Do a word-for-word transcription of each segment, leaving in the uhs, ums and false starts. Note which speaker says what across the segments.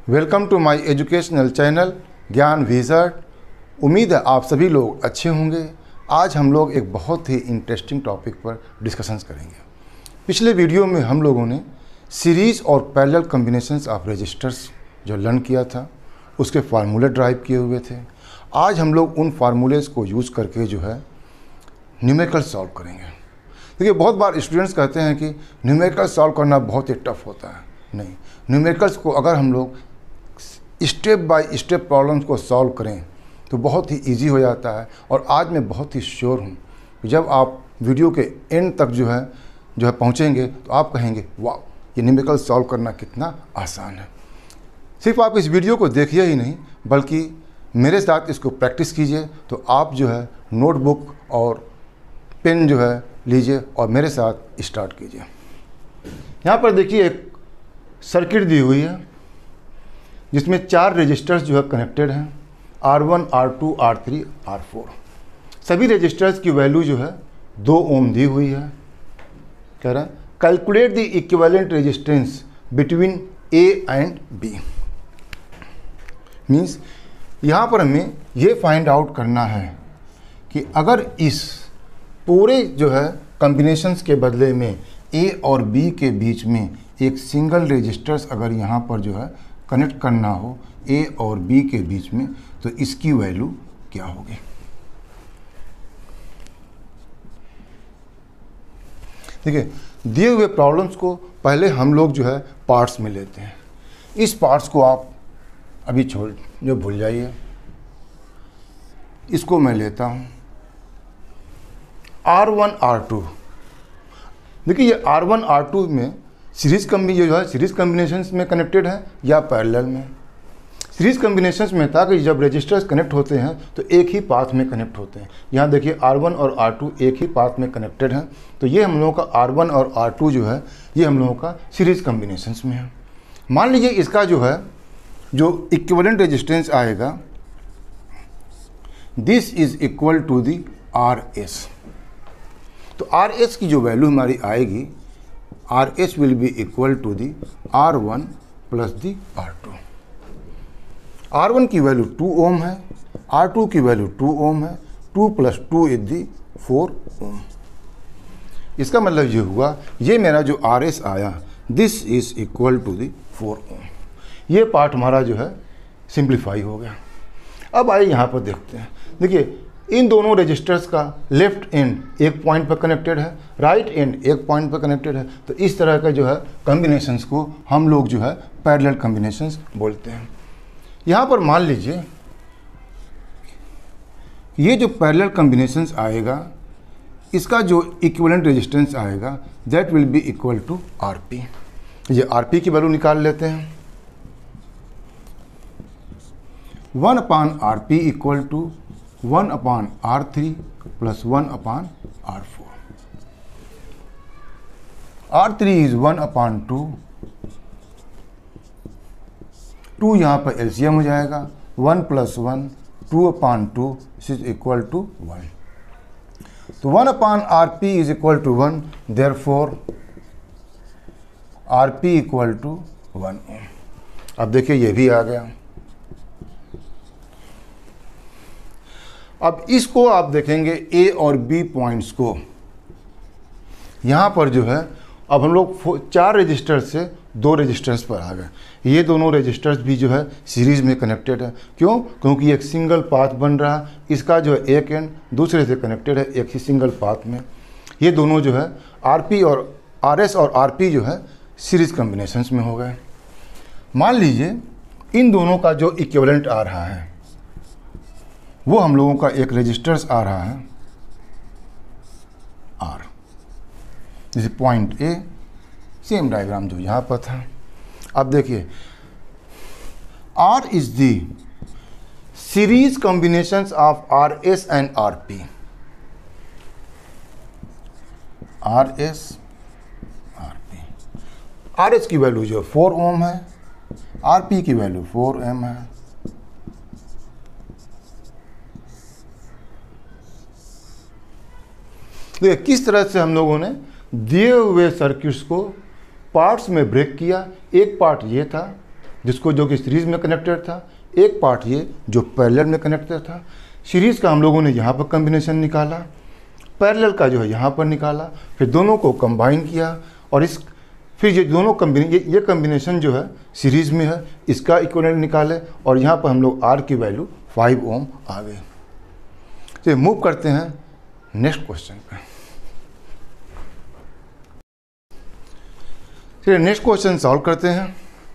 Speaker 1: Welcome to my educational channel Gyan wizard. उम्मीद है आप सभी लोग अच्छे होंगे। आज हम लोग एक बहुत ही इंटरेस्टिंग टॉपिक पर डिस्कशंस करेंगे। पिछले वीडियो में हम लोगों ने सीरीज़ और पैरेलल कॉम्बिनेशंस ऑफ रजिस्टर्स जो लर्न किया था उसके फार्मूले ड्राइव किए हुए थे। आज हम लोग उन फार्मूलेज़ को यूज़ करके जो है न्यूमेरिकल सॉल्व करेंगे। देखिए, बहुत बार स्टूडेंट्स कहते हैं कि न्यूमेरिकल सॉल्व करना बहुत ही टफ होता है। नहीं, न्यूमेरिकल्स को अगर हम लोग स्टेप बाय स्टेप प्रॉब्लम्स को सॉल्व करें तो बहुत ही इजी हो जाता है। और आज मैं बहुत ही श्योर हूँ कि जब आप वीडियो के एंड तक जो है जो है पहुँचेंगे तो आप कहेंगे वाह, ये न्यूमेरिकल सॉल्व करना कितना आसान है। सिर्फ आप इस वीडियो को देखिए ही नहीं बल्कि मेरे साथ इसको प्रैक्टिस कीजिए। तो आप जो है नोटबुक और पेन जो है लीजिए और मेरे साथ स्टार्ट कीजिए। यहाँ पर देखिए एक सर्किट दी हुई है जिसमें चार रजिस्टर्स जो है कनेक्टेड हैं, R one, R two, R three, R four. सभी रजिस्टर्स की वैल्यू जो है दो ओम दी हुई है। कह रहा है calculate the equivalent resistance between A and B. Means यहाँ पर हमें ये फाइंड आउट करना है कि अगर इस पूरे जो है कॉम्बिनेशंस के बदले में ए और बी के बीच में एक सिंगल रजिस्टर्स अगर यहाँ पर जो है कनेक्ट करना हो ए और बी के बीच में तो इसकी वैल्यू क्या होगी। देखिए, दिए हुए प्रॉब्लम्स को पहले हम लोग जो है पार्ट्स में लेते हैं। इस पार्ट्स को आप अभी छोड़ जो भूल जाइए। इसको मैं लेता हूँ आर वन, आर टू। देखिए, ये आर वन, आर टू में सीरीज़ कम्बी जो है सीरीज़ कॉम्बिनेशंस में कनेक्टेड है या पैरेलल में। सीरीज़ कॉम्बिनेशंस में था कि जब रजिस्टर्स कनेक्ट होते हैं तो एक ही पाथ में कनेक्ट होते हैं। यहाँ देखिए आर वन और आर टू एक ही पाथ में कनेक्टेड हैं, तो ये हम लोगों का आर वन और आर टू जो है ये हम लोगों का सीरीज़ कॉम्बिनेशंस में है। मान लीजिए इसका जो है जो इक्विवेलेंट रेजिस्टेंस आएगा, this is equal to the R S. तो आर एस की जो वैल्यू हमारी आएगी, R S will be equal to the R one plus the R two. R one की वैल्यू टू ओम है, आर टू की value two ohm है, two plus two is the four ohm. इसका मतलब ये हुआ, ये मेरा जो आर एस आया this is equal to the four ohm. ये पार्ट हमारा जो है सिंप्लीफाई हो गया। अब आइए यहाँ पर देखते हैं। देखिए, इन दोनों रजिस्टर्स का लेफ्ट एंड एक पॉइंट पर कनेक्टेड है, राइट एंड एक पॉइंट पर कनेक्टेड है। तो इस तरह का जो है कॉम्बिनेशंस को हम लोग जो है पैरेलल कॉम्बिनेशंस बोलते हैं। यहाँ पर मान लीजिए ये जो पैरेलल कॉम्बिनेशंस आएगा इसका जो इक्विवेलेंट रेजिस्टेंस आएगा that will be equal to R P. ये आर पी की वैल्यू निकाल लेते हैं। One upon R P equal to one upon R three plus one upon R four. R three is one upon two, two यहाँ पर LCM हो जाएगा, one plus one, two upon two is equal to one. तो one upon R P is equal to one, there four R P equal to one. अब देखिए ये भी आ गया। अब इसको आप देखेंगे ए और बी पॉइंट्स को, यहाँ पर जो है अब हम लोग चार रजिस्टर्स से दो रजिस्टर्स पर आ गए। ये दोनों रजिस्टर्स भी जो है सीरीज़ में कनेक्टेड है। क्यों? क्योंकि एक सिंगल पाथ बन रहा है। इसका जो है एक एंड दूसरे से कनेक्टेड है एक ही सिंगल पाथ में। ये दोनों जो है आरपी और आरएस और आरपी जो है सीरीज़ कॉम्बिनेशंस में हो गए। मान लीजिए इन दोनों का जो इक्विवेलेंट आ रहा है वो हम लोगों का एक रजिस्टर्स आ रहा है आर। जैसे पॉइंट ए, सेम डायग्राम जो यहाँ पर था। अब देखिए R is the series combinations of R S and R P. R S R P, R S की वैल्यू जो फोर ओम है, आर पी की वैल्यू फोर एम है। देखिए किस तरह से हम लोगों ने दिए हुए सर्किट्स को पार्ट्स में ब्रेक किया। एक पार्ट ये था जिसको जो कि सीरीज़ में कनेक्टेड था, एक पार्ट ये जो पैरेलल में कनेक्टेड था। सीरीज़ का हम लोगों ने यहाँ पर कॉम्बिनेशन निकाला, पैरेलल का जो है यहाँ पर निकाला, फिर दोनों को कंबाइन किया और इस फिर ये दोनों कम्बिने ये ये कम्बिनेशन जो है सीरीज़ में है, इसका इक्विवेलेंट निकाले और यहाँ पर हम लोग आर की वैल्यू फाइव ओम आ गई। तो मूव करते हैं नेक्स्ट क्वेश्चन पे। चलिए नेक्स्ट क्वेश्चन सॉल्व करते हैं।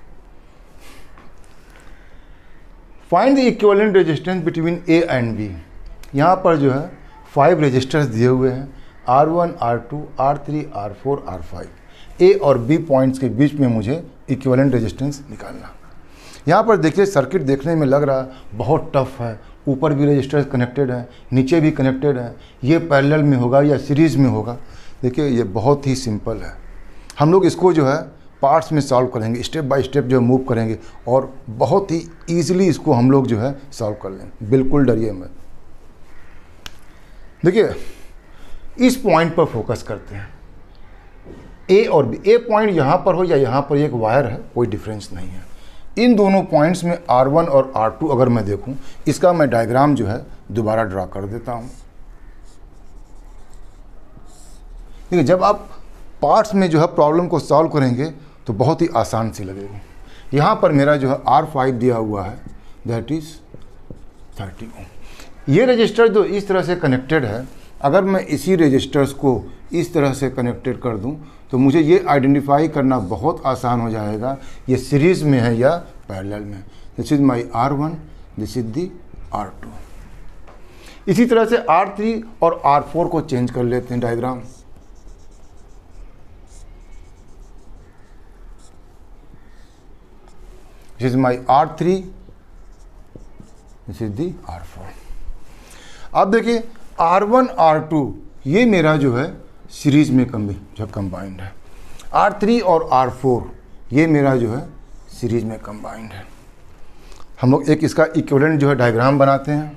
Speaker 1: Find the equivalent resistance between A and B. यहाँ पर जो है फाइव रेजिस्टर्स दिए हुए हैं, R one, R two, R three, R four, R five. A और बी पॉइंट्स के बीच में मुझे इक्विवेलेंट रेजिस्टेंस निकालना। यहाँ पर देखिए सर्किट देखने में लग रहा बहुत टफ है, ऊपर भी रेजिस्टर्स कनेक्टेड हैं, नीचे भी कनेक्टेड हैं, ये पैरेलल में होगा या सीरीज़ में होगा। देखिए ये बहुत ही सिंपल है। हम लोग इसको जो है पार्ट्स में सॉल्व करेंगे, स्टेप बाय स्टेप जो मूव करेंगे और बहुत ही ईजिली इसको हम लोग जो है सॉल्व कर लेंगे, बिल्कुल डरिए मत। देखिए इस पॉइंट पर फोकस करते हैं, ए और बी। ए पॉइंट यहाँ पर हो या यहाँ पर एक वायर है, कोई डिफरेंस नहीं है। इन दोनों पॉइंट्स में आर वन और आर टू अगर मैं देखूं, इसका मैं डायग्राम जो है दोबारा ड्रा कर देता हूं। देखिए जब आप पार्ट्स में जो है प्रॉब्लम को सॉल्व करेंगे तो बहुत ही आसान सी लगेगी। यहाँ पर मेरा जो है आर फाइव दिया हुआ है, दैट इज़ थर्टी ओम। ये रजिस्टर जो इस तरह से कनेक्टेड है, अगर मैं इसी रजिस्टर्स को इस तरह से कनेक्टेड कर दूं तो मुझे ये आइडेंटिफाई करना बहुत आसान हो जाएगा ये सीरीज़ में है या पैरेलल में। This is my R one, this is the R two. इसी तरह से आर थ्री और आर फोर को चेंज कर लेते हैं diagram. This is my R three, this is the R four. अब देखिए आर वन, आर टू ये मेरा जो है सीरीज़ में कम्बी जो कंबाइंड है। आर थ्री और आर फोर ये मेरा जो है सीरीज़ में कंबाइंड है। हम लोग एक इसका इक्विवेलेंट जो है डायग्राम बनाते हैं।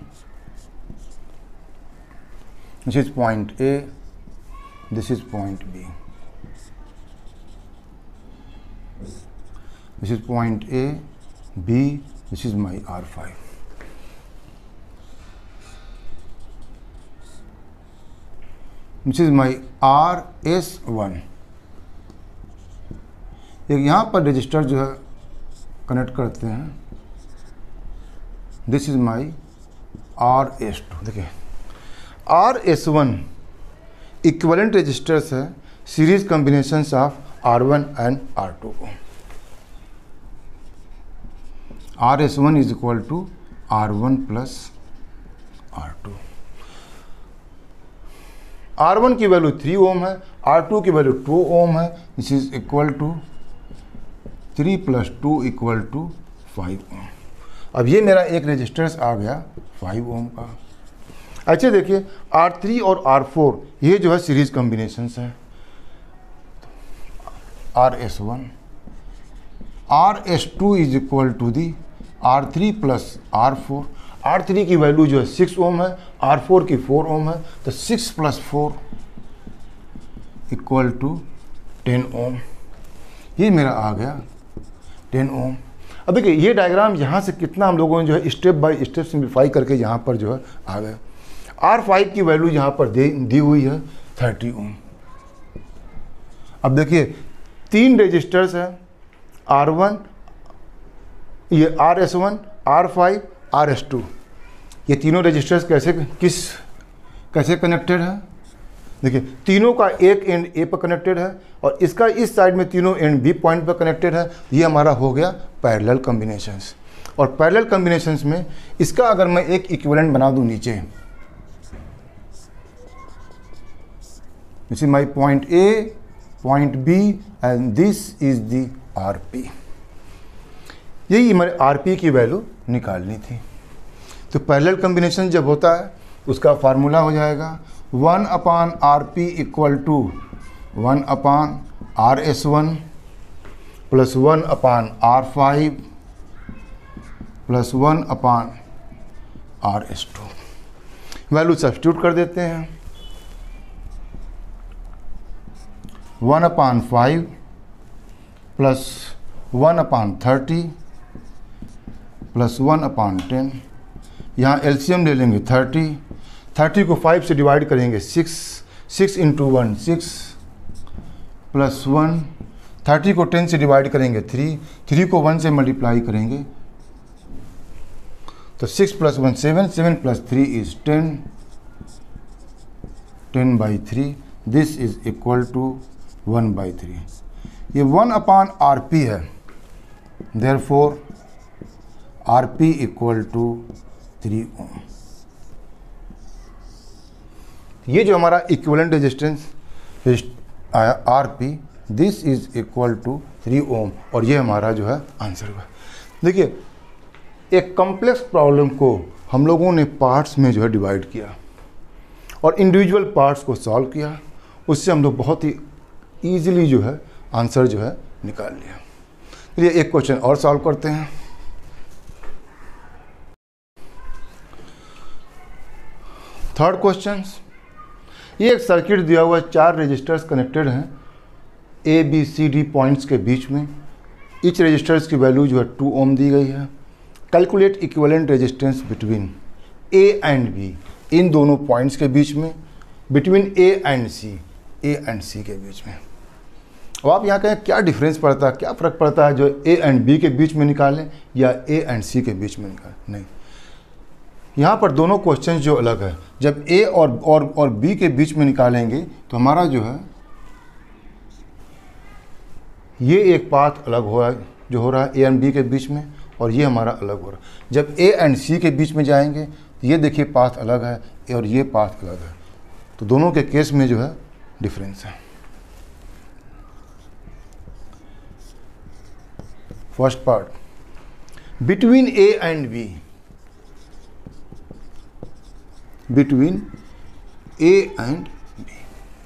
Speaker 1: This is point A, this is point B, this is point A B, this is my R five. This is my R S one. एक यहाँ पर रजिस्टर जो है कनेक्ट करते हैं, this is my R S two. देखिए R S one equivalent registers है, series combinations of R one and R two. R S one is equal to R one plus R two. R one की value three ohm है, R two की value two ohm है। This is equal to three plus two equal to five ohm. अब ये मेरा एक resistance आ गया five ohm का। अच्छा देखिए आर थ्री और आर फोर ये जो है सीरीज कॉम्बिनेशंस है। R S one, R S two is equal to the R three plus R four. R three की वैल्यू जो है सिक्स ओम है, आर फोर की फोर ओम है, तो six plus four equal to ten ohm. ये मेरा आ गया टेन ओम। अब देखिए ये डायग्राम यहाँ से कितना हम लोगों ने जो है स्टेप बाय स्टेप सिंप्लीफाई करके यहाँ पर जो है आ गए। आर फाइव की वैल्यू यहाँ पर दे दी हुई है थर्टी ओम। अब देखिए तीन रजिस्टर्स हैं, आर वन, ये R S one, R five, R S two. ये तीनों रजिस्टर्स कैसे किस कैसे कनेक्टेड है? देखिए तीनों का एक एंड ए पर कनेक्टेड है और इसका इस साइड में तीनों एंड बी पॉइंट पर कनेक्टेड है। ये हमारा हो गया पैरेलल कॉम्बिनेशंस। और पैरेलल कॉम्बिनेशंस में इसका अगर मैं एक इक्विवेलेंट बना दूं नीचे, this is my point A, point B and this is the RP. यही हमारे आरपी की वैल्यू निकालनी थी। तो पैरेलल कॉम्बिनेशन जब होता है उसका फार्मूला हो जाएगा one upon R P equal to one upon R S one plus one upon R five plus one upon R S two. Value substitute कर देते हैं। One upon five plus one upon thirty plus one upon ten. यहाँ LCM ले लेंगे thirty, thirty को five से divide करेंगे six, six into one six plus one, thirty को टेन से डिवाइड करेंगे थ्री, थ्री को वन से मल्टीप्लाई करेंगे तो six plus one seven, seven plus three is ten, ten by three, this is equal to one by three. ये one upon R P है, therefore R P equal to three ohm. ये जो हमारा equivalent resistance आया R P, this is equal to three ohm, और ये हमारा जो है आंसर हुआ। देखिए, एक कॉम्प्लेक्स प्रॉब्लम को हम लोगों ने पार्ट्स में जो है डिवाइड किया और इंडिविजुअल पार्ट्स को सॉल्व किया, उससे हम लोग बहुत ही ईजिली जो है आंसर जो है निकाल लिया। चलिए एक क्वेश्चन और सॉल्व करते हैं। थर्ड क्वेश्चन, ये एक सर्किट दिया हुआ है, चार रजिस्टर्स कनेक्टेड हैं A B C D points के बीच में। ईच रजिस्टर्स की वैल्यू जो है टू ओम दी गई है। Calculate equivalent resistance between A and B, इन दोनों पॉइंट्स के बीच में, between A and C, A and C के बीच में। अब आप यहाँ कहें क्या डिफरेंस पड़ता है, क्या फ़र्क पड़ता है जो ए एंड बी के बीच में निकालें या ए एंड सी के बीच में निकालें? नहीं, यहाँ पर दोनों क्वेश्चन जो अलग है। जब ए और और और बी के बीच में निकालेंगे तो हमारा जो है ये एक पाथ अलग हो रहा है, जो हो रहा है ए एंड बी के बीच में, और ये हमारा अलग हो रहा है। जब ए एंड सी के बीच में जाएंगे तो ये देखिए पाथ अलग है और ये पाथ अलग है, तो दोनों के केस में जो है डिफरेंस है। First part, between A and B, between A and B.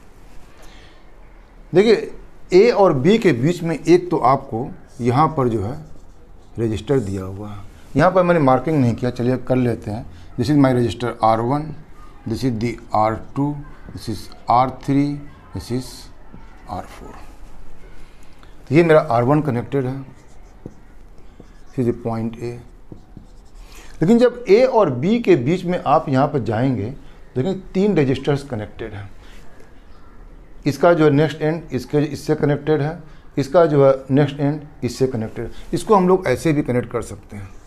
Speaker 1: देखिए, ए और बी के बीच में एक तो आपको यहाँ पर जो है रजिस्टर दिया हुआ है। यहाँ पर मैंने मार्किंग नहीं किया, चलिए कर लेते हैं। This is my register R one, this is the R two, this is R three, this is R four. तो ये मेरा आर वन कनेक्टेड है, दिस इज पॉइंट ए। लेकिन जब ए और बी के बीच में आप यहाँ पर जाएंगे, देखें तीन रजिस्टर्स कनेक्टेड हैं। इसका जो है नेक्स्ट एंड इसके इससे कनेक्टेड है, इसका जो है नेक्स्ट एंड इससे कनेक्टेड। इसको हम लोग ऐसे भी कनेक्ट कर सकते हैं।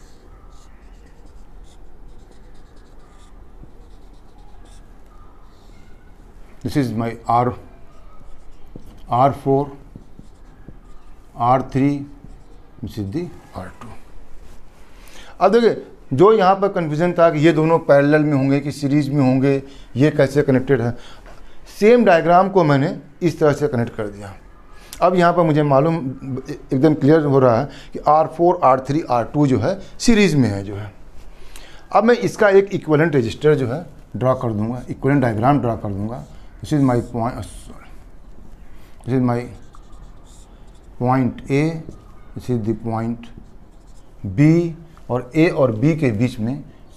Speaker 1: This is my R R four, R three, this is the R two. अब देखिए, जो यहाँ पर कन्फ्यूजन था कि ये दोनों पैरेलल में होंगे कि सीरीज में होंगे, ये कैसे कनेक्टेड है, सेम डायग्राम को मैंने इस तरह से कनेक्ट कर दिया। अब यहाँ पर मुझे मालूम एकदम क्लियर हो रहा है कि R four, R three, R two जो है सीरीज में है जो है। अब मैं इसका एक इक्विवेलेंट रजिस्टर जो है ड्रा कर दूंगा, इक्विवेलेंट डायग्राम ड्रा कर दूंगा। This is my point, sorry, this is my point A, this is the point B, और ए और बी के बीच में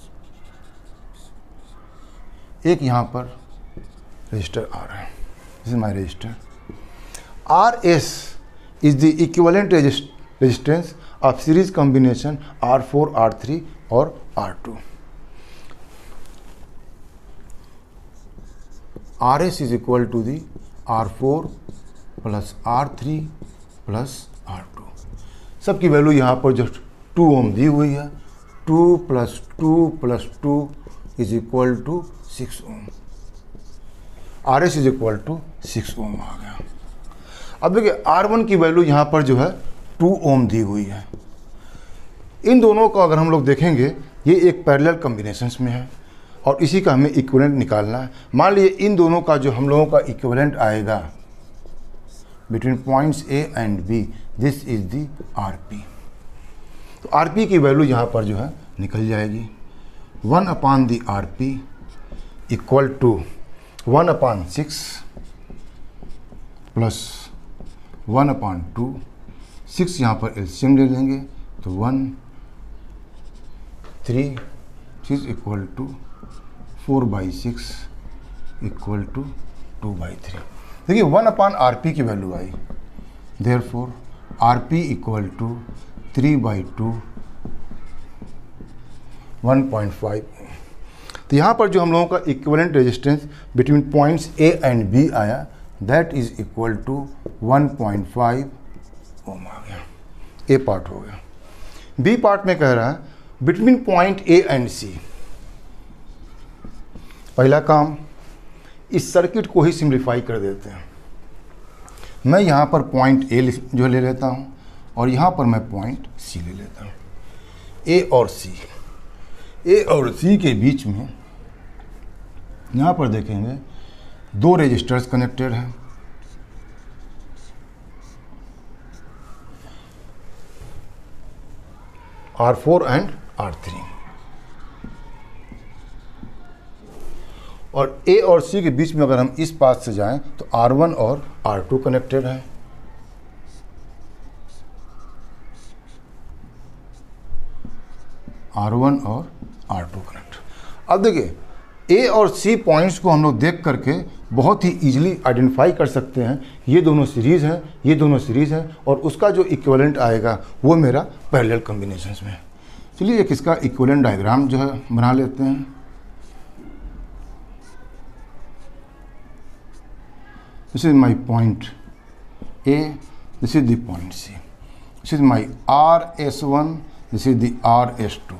Speaker 1: एक यहाँ पर रजिस्टर आ रहा है। This is my register. R S is the equivalent resistance of series combination R four, R three और R two. R S is equal to the R four plus R three plus R two. सबकी value यहाँ पर जो two ohm दी हुई है, two plus two plus two is equal to six ohm. R S is equal to six ohm आ गया। अब देखिए, आर वन की वैल्यू यहाँ पर जो है टू ओम दी हुई है। इन दोनों को अगर हम लोग देखेंगे, ये एक पैरेलल कॉम्बिनेशंस में है और इसी का हमें इक्विवेलेंट निकालना है। मान लीजिए इन दोनों का जो हम लोगों का इक्विवेलेंट आएगा between points A and B, this is the R P. तो आर पी की वैल्यू यहाँ पर जो है निकल जाएगी, one upon the R P equal to one upon six plus one upon two. Six यहाँ पर एलसीएम ले लेंगे तो one, three is equal to four by six equal to two by three. देखिए, वन अपान आर पी की value आई, therefore R P equal to three by two one point five. तो यहाँ पर जो हम लोगों का equivalent resistance between points A and B आया, that is equal to one point five ohm आ गया। ए पार्ट हो गया। बी पार्ट में कह रहा है between point A and C. पहला काम, इस सर्किट को ही सिंप्लीफाई कर देते हैं। मैं यहाँ पर पॉइंट ए जो ले लेता हूँ और यहाँ पर मैं पॉइंट सी ले लेता हूँ। ए और सी, ए और सी के बीच में यहाँ पर देखेंगे दो रेजिस्टर्स कनेक्टेड हैं। R four and R three, और ए और सी के बीच में अगर हम इस पाथ से जाएं तो आर वन और आर टू कनेक्टेड है। आर वन और आर टू कनेक्ट। अब देखिए ए और सी पॉइंट्स को हम लोग देख करके बहुत ही इजीली आइडेंटिफाई कर सकते हैं, ये दोनों सीरीज़ हैं, ये दोनों सीरीज़ हैं, और उसका जो इक्विवेलेंट आएगा वो मेरा पैरेलल कॉम्बिनेशंस में है। चलिए एक इसका इक्विवेलेंट डायग्राम जो है बना लेते हैं। This is my point A, this is the point C, this is my R S one, this is the R S two.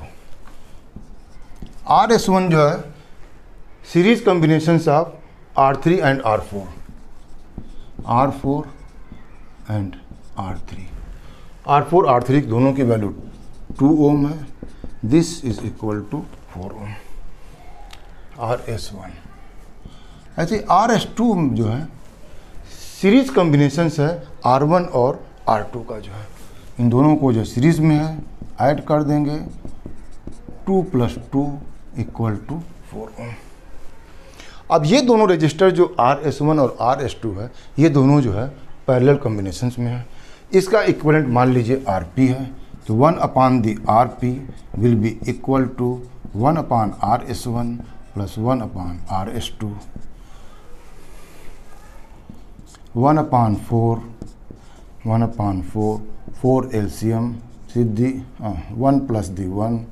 Speaker 1: R S one जो है series combinations of R three and R four, R four and R three. R four R three दोनों की value two ohm है। This is equal to four ohm. R S one. ऐसे R S two जो है series combinations है R one और R two का जो है, इन दोनों को जो सीरीज में है ऐड कर देंगे। Two plus two equal to four ohm. अब ये दोनों रजिस्टर जो आर एस वन और आर एस टू है, ये दोनों जो है पैरेलल कॉम्बिनेशंस में है। इसका इक्विवेलेंट मान लीजिए आर पी है, तो one upon the R P will be equal to one upon R S one plus one upon R S two. One upon four, one upon four, four LCM सिद्धि one plus the one.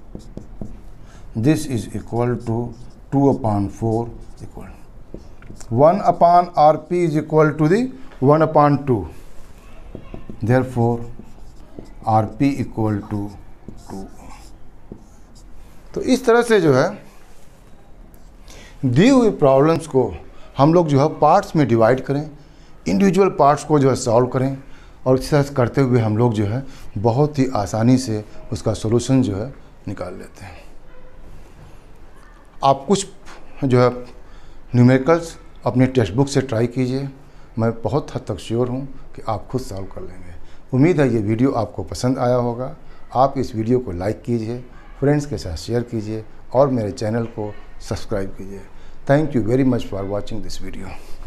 Speaker 1: This is equal to two upon four equal one upon R P is equal to the one upon two. Therefore R P equal to two. तो इस तरह से जो है दी हुई problems को हम लोग जो है पार्ट्स में डिवाइड करें, इंडिविजुअल पार्ट्स को जो है सॉल्व करें, और इस तरह से करते हुए हम लोग जो है बहुत ही आसानी से उसका सॉल्यूशन जो है निकाल लेते हैं। आप कुछ जो है न्यूमेरिकल्स अपने टेक्स्ट बुक से ट्राई कीजिए, मैं बहुत हद तक श्योर हूँ कि आप खुद सॉल्व कर लेंगे। उम्मीद है ये वीडियो आपको पसंद आया होगा। आप इस वीडियो को लाइक कीजिए, फ्रेंड्स के साथ शेयर कीजिए और मेरे चैनल को सब्सक्राइब कीजिए। Thank you very much for watching this video.